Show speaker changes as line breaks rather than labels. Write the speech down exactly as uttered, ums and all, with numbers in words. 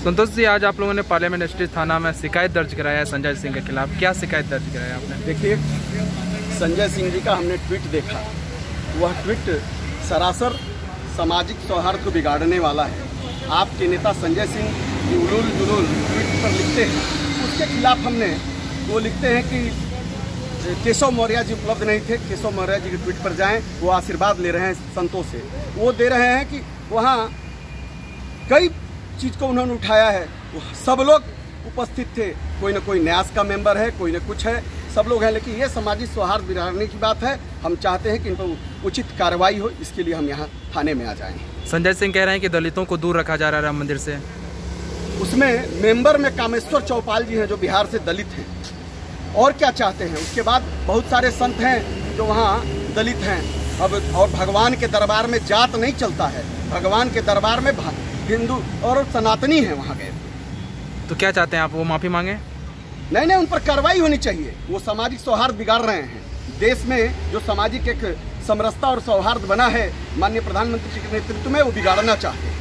संतोष जी, आज आप लोगों ने पार्लियामेंट स्ट्रीट थाना में शिकायत दर्ज कराया है संजय सिंह के खिलाफ। क्या शिकायत दर्ज कराया आपने?
देखिए, संजय सिंह जी का हमने ट्वीट देखा। वह ट्वीट सरासर सामाजिक सौहार्द को बिगाड़ने वाला है। आपके नेता संजय सिंह की उलूल जुलूल ट्वीट पर लिखते हैं, उसके खिलाफ हमने वो लिखते हैं कि केशव मौर्य जी उपलब्ध नहीं थे, केशव मौर्य जी के ट्वीट पर जाएं, वो आशीर्वाद ले रहे हैं संतों से। वो दे रहे हैं कि वहाँ कई चीज़ को उन्होंने उठाया है, सब लोग उपस्थित थे, कोई ना कोई न्यास का मेंबर है, कोई ना कुछ है, सब लोग हैं। लेकिन ये सामाजिक सौहार्द बिगाड़ने की बात है। हम चाहते हैं कि इन पर उचित कार्रवाई हो, इसके लिए हम यहाँ थाने में आ जाएं।
संजय सिंह कह रहे हैं कि दलितों को दूर रखा जा रहा है राम मंदिर से।
उसमें मेंबर में कामेश्वर चौपाल जी हैं, जो बिहार से दलित हैं। और क्या चाहते हैं? उसके बाद बहुत सारे संत हैं जो वहाँ दलित हैं। अब और भगवान के दरबार में जात नहीं चलता है, भगवान के दरबार में हिंदू और सनातनी है वहाँ गए।
तो क्या चाहते हैं आप? वो माफ़ी मांगे?
नहीं नहीं, उन पर कार्रवाई होनी चाहिए। वो सामाजिक सौहार्द बिगाड़ रहे हैं। देश में जो सामाजिक एक समरसता और सौहार्द बना है, माननीय प्रधानमंत्री जी के नेतृत्व में, वो बिगाड़ना चाहते हैं।